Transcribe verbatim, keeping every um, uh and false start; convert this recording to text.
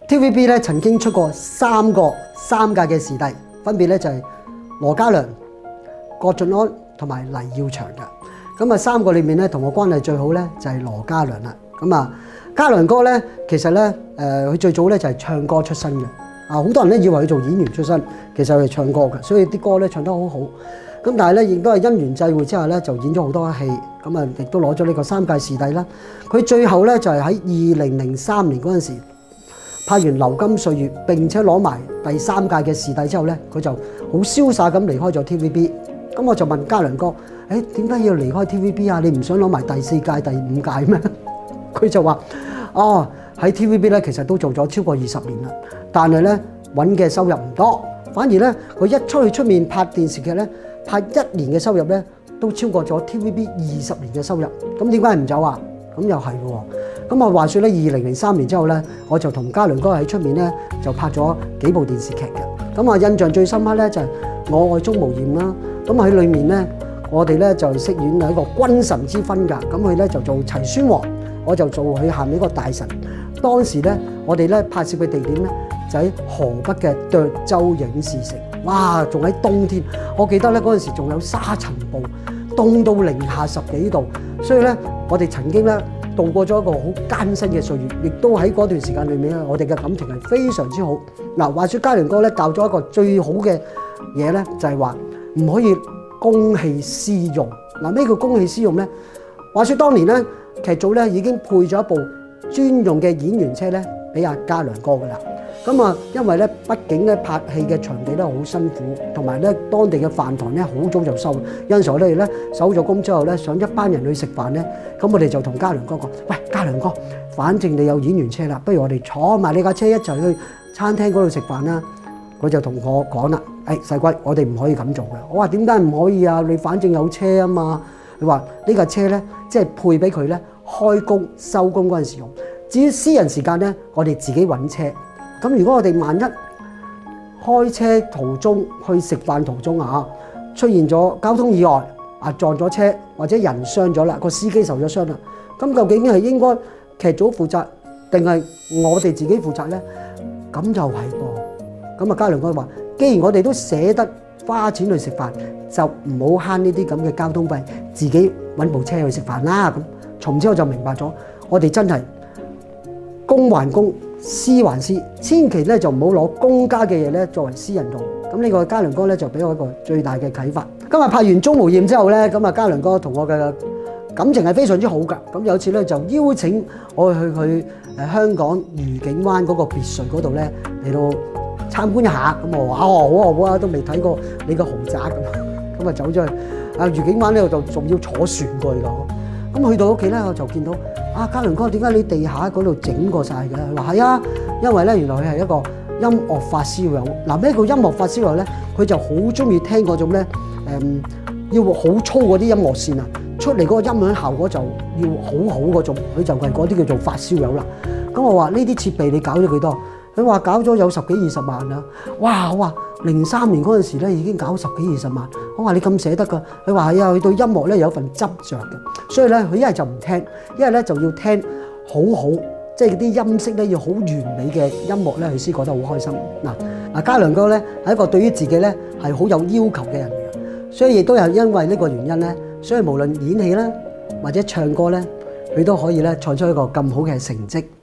T V B 咧曾經出過三個三屆嘅視帝，分別咧就係羅嘉良、郭晉安同埋黎耀祥嘅。咁啊三個裏面咧同我關係最好咧就係羅嘉良啦。咁啊嘉良哥咧其實咧誒佢最早咧就係唱歌出身嘅。啊好多人咧以為佢做演員出身，其實佢係唱歌嘅，所以啲歌咧唱得好好。咁但係咧亦都係因緣際會之下咧就演咗好多戲，咁啊亦都攞咗呢個三屆視帝啦。佢最後咧就係喺二零零三年嗰陣時拍完《流金歲月》，並且攞埋第三屆嘅視帝之後咧，佢就好瀟灑咁離開咗 T V B。咁我就問嘉良哥：誒點解要離開 T V B 啊？你唔想攞埋第四屆、第五屆咩？佢就話：哦，喺 T V B 咧其實都做咗超過二十年啦，但係咧揾嘅收入唔多，反而咧佢一出去出面拍電視劇咧，拍一年嘅收入咧都超過咗 T V B 二十年嘅收入。咁點解唔走啊？咁又係喎。咁我話説咧，二零零三年之後咧，我就同嘉良哥喺出面咧就拍咗幾部電視劇嘅。咁啊，印象最深刻咧就係《我愛鍾無艷》啦。咁喺裏面咧，我哋咧就飾演係一個君臣之分㗎。咁佢咧就做齊宣王，我就做佢下面一個大臣。當時咧，我哋咧拍攝嘅地點咧就喺河北嘅涿州影視城。哇！仲喺冬天，我記得咧嗰陣時仲有沙塵暴，凍到零下十幾度。所以咧，我哋曾經咧度過咗一個好艱辛嘅歲月，亦都喺嗰段時間裏面咧，我哋嘅感情係非常之好。嗱，話説嘉良哥咧教咗一個最好嘅嘢咧，就係話唔可以公器私用。嗱，咩叫公器私用咧？話説當年咧劇組咧已經配咗一部專用嘅演員車咧俾阿嘉良哥噶啦。咁啊，因為咧畢竟咧拍戲嘅場地咧好辛苦，同埋咧當地嘅飯堂咧好早就收。有陣時候我哋咧收咗工之後咧，想一班人去食飯咧，咁我哋就同嘉良哥講：喂，嘉良哥，反正你有演員車啦，不如我哋坐埋你架車一齊去餐廳嗰度食飯啦。佢就同我講啦：誒細龜，我哋唔可以咁做嘅。我話點解唔可以啊？你反正有車啊嘛。佢話呢架車咧，即係配俾佢咧開工收工嗰陣時用。至於私人時間咧，我哋自己揾車。咁如果我哋萬一開車途中去食飯途中啊，出現咗交通意外啊，撞咗車或者人傷咗啦，個司機受咗傷啦，咁究竟係應該劇組負責定係我哋自己負責咧？咁就係噃。咁啊，嘉良哥話：既然我哋都捨得花錢去食飯，就唔好慳呢啲咁嘅交通費，自己揾部車去食飯啦。咁從此我就明白咗，我哋真係公還公，私還私，千祈咧就唔好攞公家嘅嘢咧作為私人用。咁呢個嘉良哥咧就俾我一個最大嘅啟發。今日拍完《鍾無艷》之後咧，咁啊嘉良哥同我嘅感情係非常之好㗎。咁有次咧就邀請我去去誒香港愉景灣嗰個別墅嗰度咧嚟到參觀一下。咁我話：哦，好啊好啊，都未睇過你個豪宅咁。咁啊走咗去啊愉景灣呢度就仲要坐船過去㗎。咁去到屋企咧，我就見到啊嘉良哥，點解你地下嗰度整過晒嘅？佢話係啊，因為咧原來佢係一個音樂發燒友。嗱，咩叫音樂發燒友咧？佢就好中意聽嗰種咧誒，要好粗嗰啲音樂線啊，出嚟嗰個音響效果就要好好嗰種。佢就係嗰啲叫做發燒友啦。咁我話呢啲設備你搞咗幾多？佢話搞咗有十幾二十萬啦。哇！我話零三年嗰陣時咧已經搞十幾二十萬。我話你咁捨得㗎？佢話係啊，佢對音樂咧有份執着嘅，所以咧佢一係就唔聽，一係咧就要聽好好，即係啲音色咧要好完美嘅音樂咧，佢先覺得好開心。嗱，啊嘉良哥咧係一個對於自己咧係好有要求嘅人嚟嘅，所以亦都係因為呢個原因咧，所以無論演戲啦或者唱歌咧，佢都可以咧創出一個咁好嘅成績。